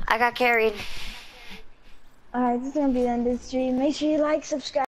I got carried. Alright, this is gonna be the end of the stream. Make sure you like, subscribe.